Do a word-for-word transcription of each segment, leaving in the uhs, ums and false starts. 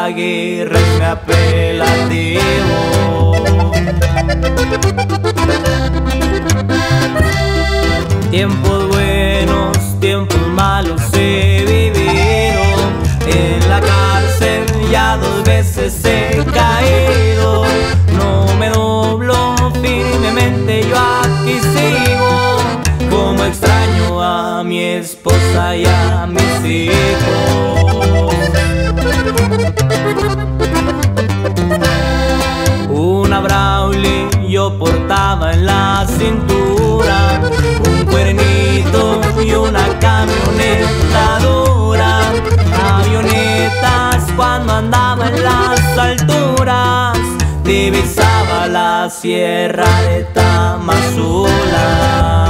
Aguirre es mi apelativo. Tiempos buenos, tiempos malos he vivido. En la cárcel ya dos veces he caído. No me doblo firmemente, yo aquí sigo. Como extraño a mi esposa y a mis hijos. Una Brawley yo portaba en la cintura, un cuernito y una camioneta dura. Avionetas cuando andaba en las alturas, divisaba la sierra de Tamazula.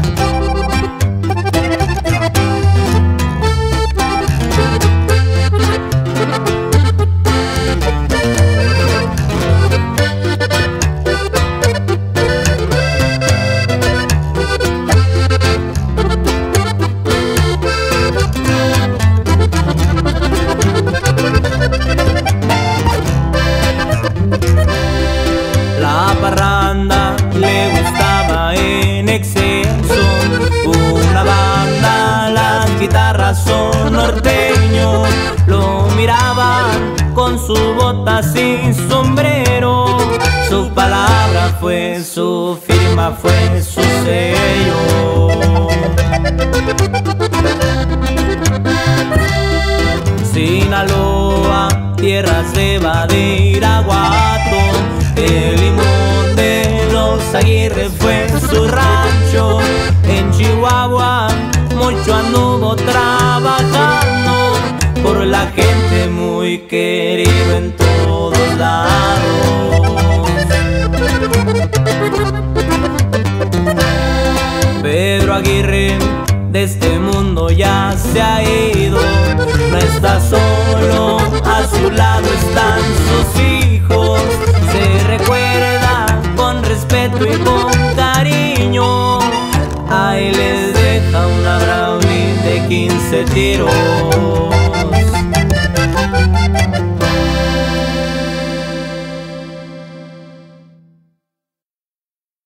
La parranda le gustaba en exceso, una banda, las guitarras son norteños. Lo miraban con sus botas y sombrero, su palabra fue su firma, fue su sello. Sinaloa, tierras de Badiraguato, el limón de los Aguirre fue su rancho. En Chihuahua mucho anduvo trabajando, por la gente muy querido en todos lados. Pedro Aguirre de este mundo ya se ha ido, no está solo, a su lado están sus hijos. Se recuerda con respeto y con cariño, ahí les deja una Brawley de quince tiros.